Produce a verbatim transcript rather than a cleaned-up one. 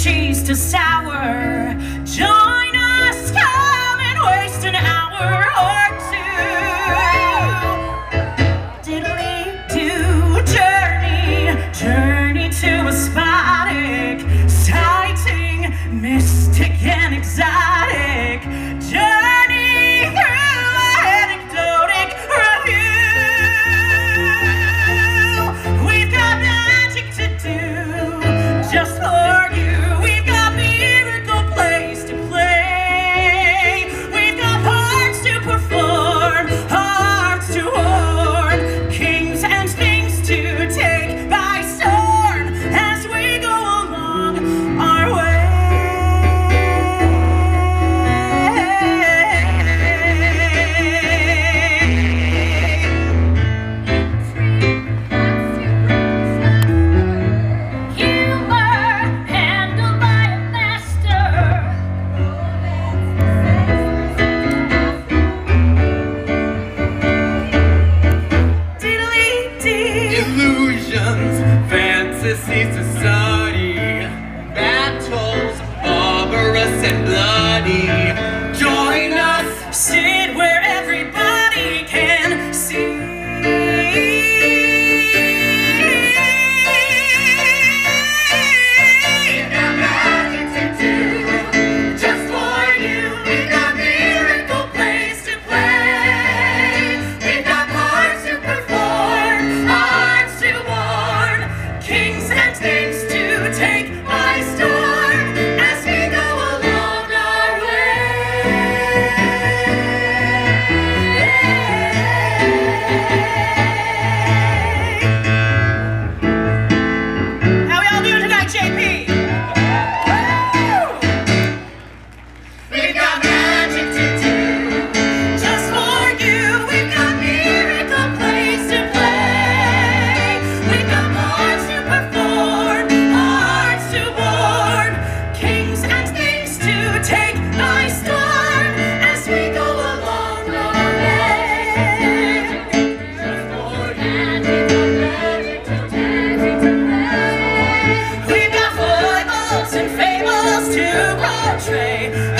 cheese to sour. Join us, come and waste an hour or two. Diddly-do, journey, journey to a spottic, sighting, mystic and exotic. Journey through anecdotic review. We've got magic to do just for you. We've got miracle place to play. We've got parts to perform, hearts to warm, kings and things to take by storm as we go along our way. Illusions, fantasies to study, battles, barbarous and bloody. Join us, Sit where everybody can see. we've got magic to do, just for you. We've got miracle place to play. We've got parts to perform, hearts to warm, Kings and things to take by storm as we go along our way. How we all doing tonight, J P? Woo! we've got magic to do. Just for you, we've got miracle place to play. We've got parts to perform, hearts to warm, kings and things to take by storm as we go along our way. Just for you. We've got foibles and fables to portray.